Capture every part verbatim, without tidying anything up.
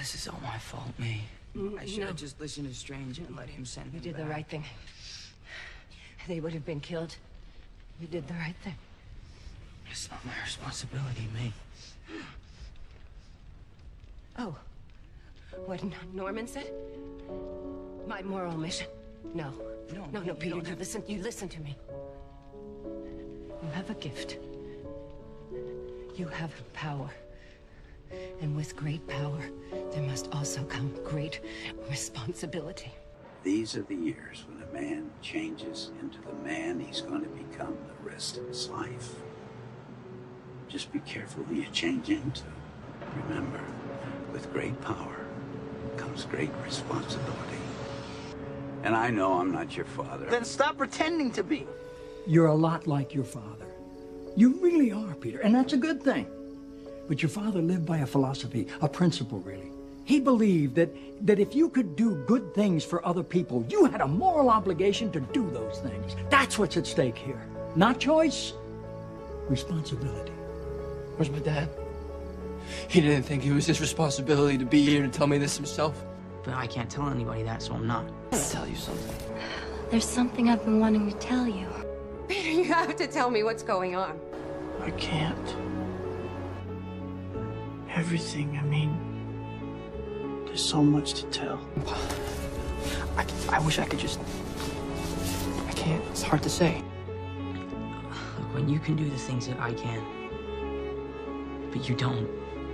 This is all my fault, me. Mm, I should have no. just listened to Strange and let him send You me did back. the right thing. They would have been killed. You did the right thing. It's not my responsibility, me. Oh. What N- Norman said? My moral mission. No. No, No, you no, Peter, don't you have- listen, you listen to me. You have a gift. You have power. And with great power, there must also come great responsibility. These are the years when a man changes into the man he's going to become the rest of his life. Just be careful who you change into. Remember, with great power comes great responsibility. And I know I'm not your father. Then stop pretending to be. You're a lot like your father. You really are, Peter, and that's a good thing. But your father lived by a philosophy, a principle, really. He believed that, that if you could do good things for other people, you had a moral obligation to do those things. That's what's at stake here. Not choice, responsibility. Where's my dad? He didn't think it was his responsibility to be here to tell me this himself. But I can't tell anybody that, so I'm not. I'll tell you something. There's something I've been wanting to tell you. Peter, you have to tell me what's going on. I can't. Everything, I mean, there's so much to tell. I, I wish I could just... I can't. It's hard to say. Look, when you can do the things that I can, but you don't,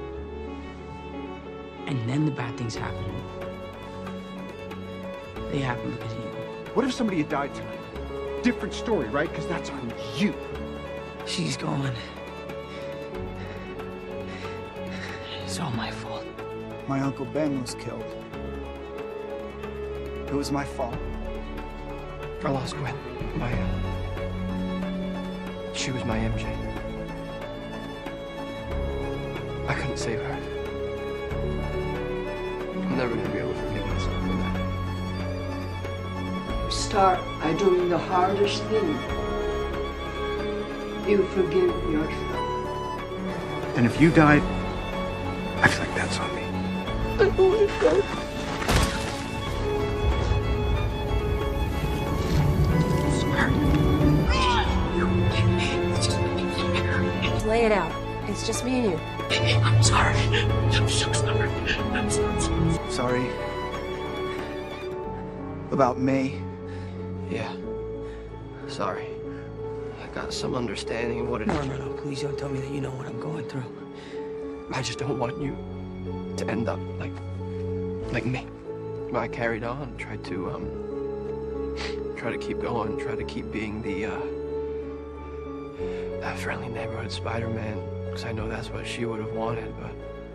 and then the bad things happen, they happen because of you. What if somebody had died tonight? Different story, right? Because that's on you. She's gone. It's all my fault. My Uncle Ben was killed. It was my fault. I lost Gwen. My, uh, she was my M J. I couldn't save her. I'm never gonna be able to forgive myself for that. Start by doing the hardest thing. You forgive yourself. And if you died, I feel like that's on me. I don't want to go. Lay it out. It's just me and you. I'm sorry. I'm so sorry. I'm so sorry. Sorry. About May. Yeah. Sorry. I got some understanding of what it is. No, no, no. Please don't tell me that you know what I'm going through. I just don't want you to end up like, like me. I carried on, tried to, um, try to keep going, try to keep being the, uh, that friendly neighborhood Spider-Man, because I know that's what she would have wanted, but...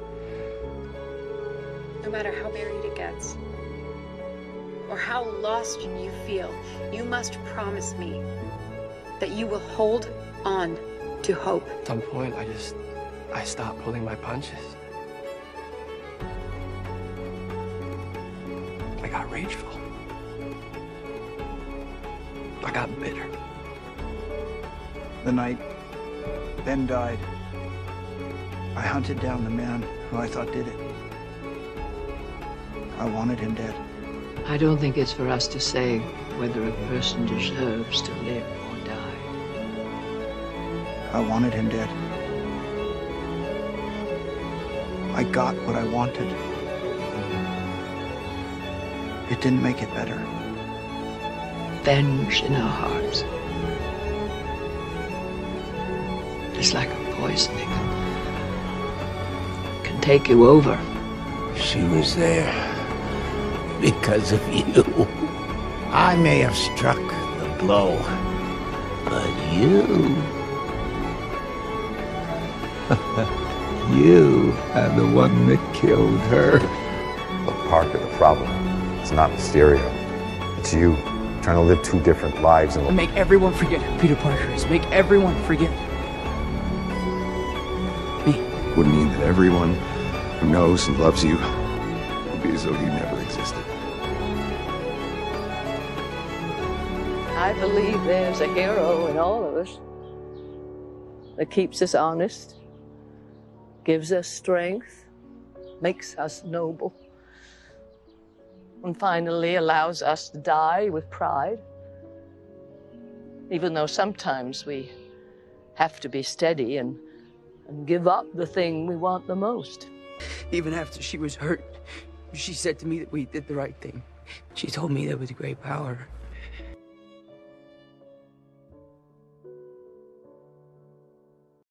No matter how buried it gets, or how lost you feel, you must promise me that you will hold on to hope. At some point, I just, I stopped pulling my punches. I got rageful. I got bitter. The night Ben died, I hunted down the man who I thought did it. I wanted him dead. I don't think it's for us to say whether a person deserves to live or die. I wanted him dead. I got what I wanted. It didn't make it better. Venge in our hearts. It's like a poison. It can, can take you over. She was there because of you. I may have struck the blow, but you... you are the one that killed her. But Parker, the problem, it's not Mysterio. It's you, trying to live two different lives and... Make everyone forget who Peter Parker is. Make everyone forget me. Would mean that everyone who knows and loves you will be as though you never existed. I believe there's a hero in all of us that keeps us honest, gives us strength, makes us noble, and finally allows us to die with pride, even though sometimes we have to be steady and, and give up the thing we want the most. Even after she was hurt, she said to me that we did the right thing. She told me that with great power